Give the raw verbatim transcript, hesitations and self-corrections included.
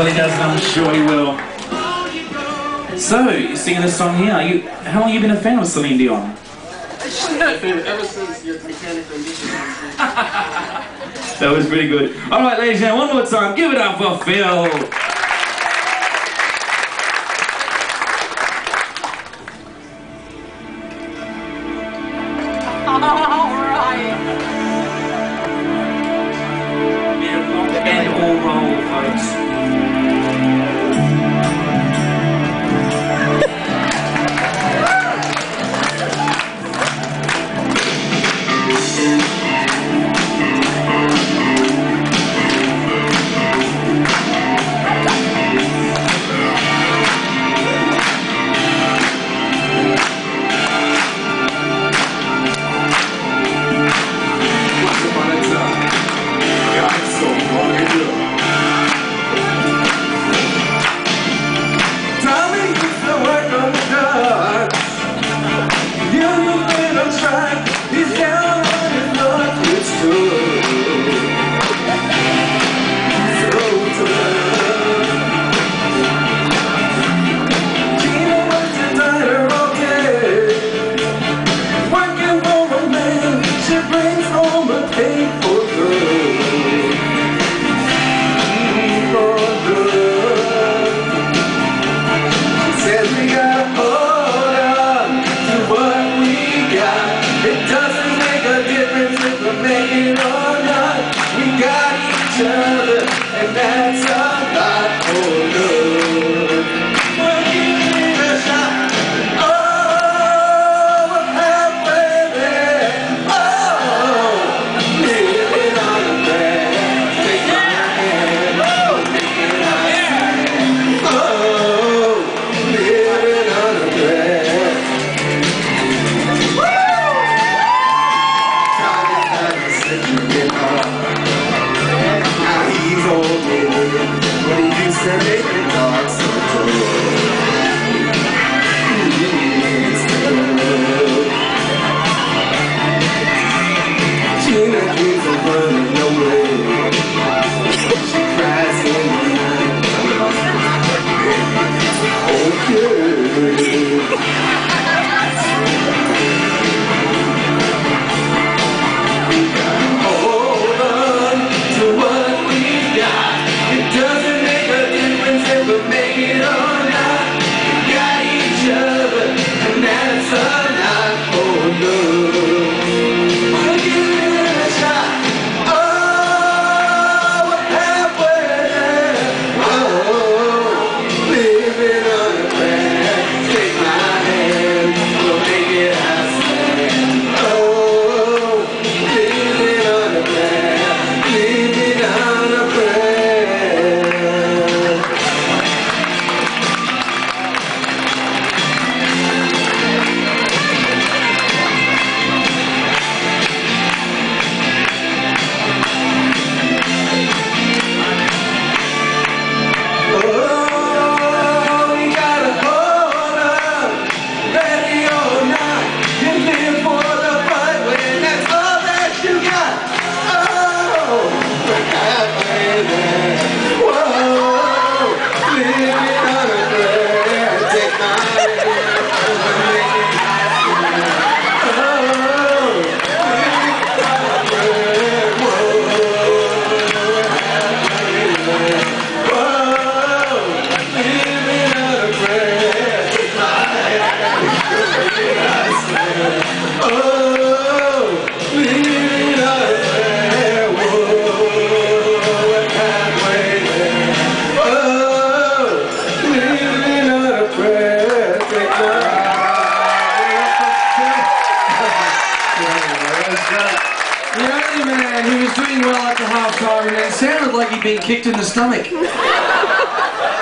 He does, and I'm sure he will. So, you're singing this song here. You, how long have you been a fan of Celine Dion? Ever since your mechanical music. That was pretty good. Alright, ladies and gentlemen, one more time, give it up for Phil. Alright. And all roll, folks. And that's a lot for love. We'll give it a shot. Oh, we're halfway there. Oh, living on a prayer. Take my hand. Oh, living on a prayer. Oh, living on a prayer. Woo! Time and time to sit you in heart. He's old, but he used to make the dark so cold. Gina dreams of running away. She cries in the night. Okay. The only man who was doing well at the half time and then sounded like he'd been kicked in the stomach.